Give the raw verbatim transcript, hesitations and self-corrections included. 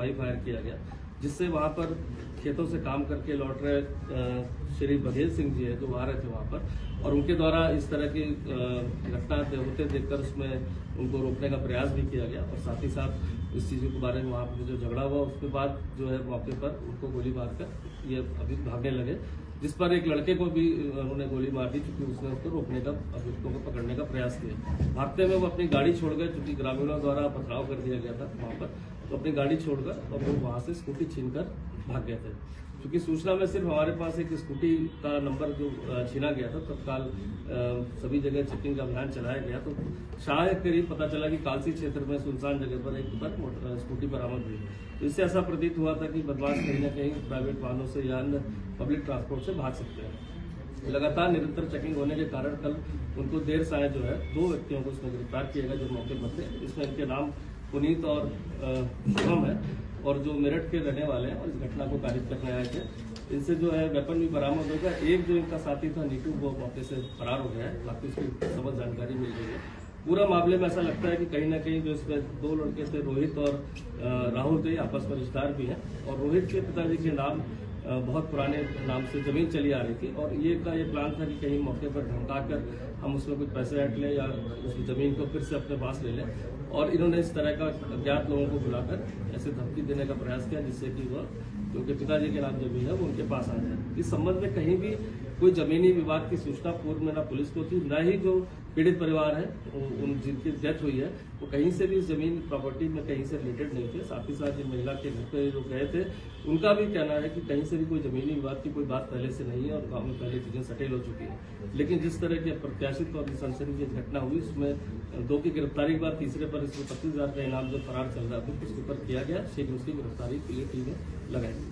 हवाई फायर किया गया, जिससे वहां पर खेतों से काम करके लौट रहे श्री बघेल सिंह जी है जो आ रहे थे वहां पर, और उनके द्वारा इस तरह की घटना होते देखकर उसमें उनको रोकने का प्रयास भी किया गया, और साथ ही साथ इस चीज़ों के बारे में वहाँ पर जो झगड़ा हुआ उसके बाद जो है मौके पर उनको गोली मारकर ये अभी भागने लगे, जिस पर एक लड़के को भी उन्होंने गोली मार दी क्योंकि उसने उसको रोकने का, अभियुक्तों को पकड़ने का प्रयास किया। भागते में वो अपनी गाड़ी छोड़ गए क्योंकि ग्रामीणों द्वारा पथराव कर दिया गया था वहाँ पर, तो अपनी गाड़ी छोड़कर और वो वहाँ से स्कूटी छीनकर भाग गए थे। क्योंकि सूचना में सिर्फ हमारे पास एक स्कूटी का नंबर जो छीना गया था, तत्काल सभी जगह चेकिंग का अभियान चलाया गया, तो शायद करीब पता चला कि कालसी क्षेत्र में सुनसान जगह पर एक पर स्कूटी बरामद हुई। तो इससे ऐसा प्रतीत हुआ था कि बदमाश कहीं न कहीं प्राइवेट वाहनों से या अन्य पब्लिक ट्रांसपोर्ट से भाग सकते हैं। लगातार निरंतर चेकिंग होने के कारण कल उनको देर साय जो है दो व्यक्तियों को इसमें गिरफ्तार किया गया जो मौके पर थे। इसमें इनके नाम पुनीत और शुभम है और जो मेरठ के रहने वाले हैं और इस घटना को कारित करने आए थे। इनसे जो है वेपन भी बरामद हो गया। एक जो इनका साथी था नीटू वो मौके से फरार हो गया है, बाकी उसकी सबक जानकारी मिल गई है। पूरा मामले में ऐसा लगता है कि कहीं ना कहीं जो इसमें दो लड़के थे रोहित और राहुल थे आपस में रिश्तेदार भी हैं, और रोहित के पिताजी के नाम बहुत पुराने नाम से जमीन चली आ रही थी, और ये का ये प्लान था कि कहीं मौके पर धमका कर हम उसमें कुछ पैसे ऐट लें या उस जमीन को फिर से अपने पास ले लें, और इन्होंने इस तरह का अज्ञात लोगों को बुलाकर ऐसे धमकी देने का प्रयास किया जिससे कि वह क्योंकि पिताजी के नाम जमीन है वो उनके पास आ जाए। इस संबंध में कहीं भी कोई जमीनी विवाद की सूचना पूर्व में न पुलिस को थी, न ही जो पीड़ित परिवार है उन जिनकी डेथ हुई है वो कहीं से भी जमीन प्रॉपर्टी में कहीं से रिलेटेड नहीं थे। साथ ही साथ जिन महिला के घर पे जो गए थे उनका भी कहना है कि कहीं से भी कोई जमीनी विवाद की कोई बात पहले से नहीं है और गाँव में पहले चीजें सेटल हो चुकी है। लेकिन जिस तरह की अप्रत्याशित और सनसनीखेज घटना हुई उसमें दो की गिरफ्तारी के बाद तीसरे पर इसमें पच्चीस हजार का इनाम जो फरार चल रहा था उसके ऊपर किया गया, शीघ्र उसकी गिरफ्तारी के लिए टीमें लगाई।